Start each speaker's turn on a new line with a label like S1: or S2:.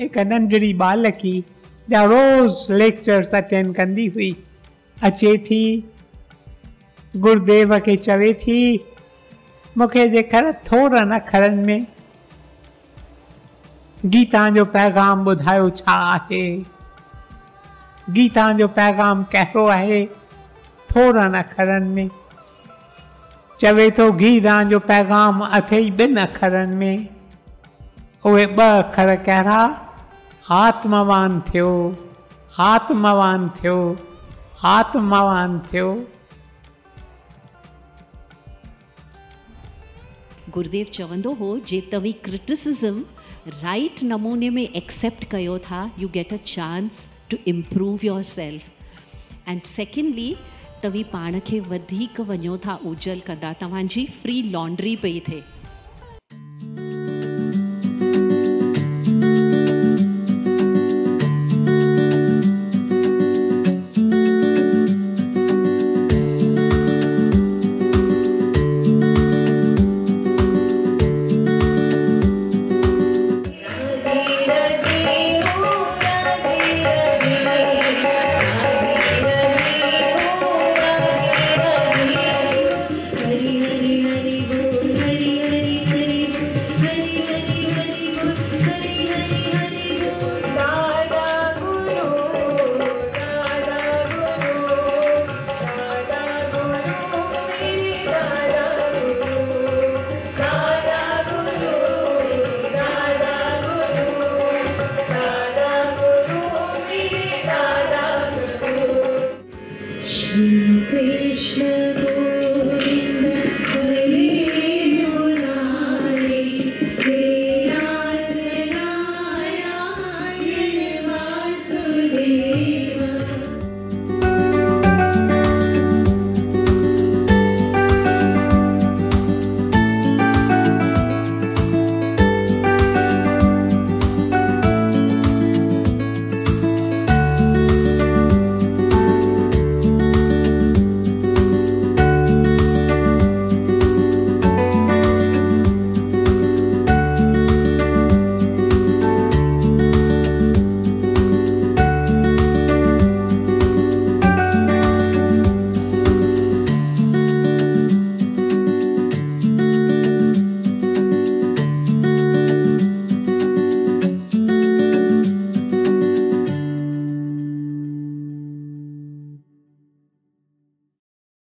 S1: हिकु नंढड़ी बालकी जा रोज़ lectures attend कंदी हुई, अचे थी गुरुदेव खे चवे थी मूंखे जेकर थोरनि अखरनि में गीता जो पैगाम ॿुधायो छा आहे, गीता जो पैगाम कहिड़ो आहे, थोरनि अखरनि में। चवे थो गीता जो पैगाम अथई 2 अखरनि में, उहे 2 अखर कहिड़ा, आत्मवान थियो, आत्मवान थियो, आत्मवान थियो।
S2: गुरुदेव चवंदो हो जे तव्हीं क्रिटिसिज्म राइट नमूने में एक्सेप्ट कयो था, you get a chance to improve yourself. And secondly तव्हीं पाण खे वधीक वञो था ओझल कंदा, तव्हांजी फ्री लॉन्ड्री पई थिए।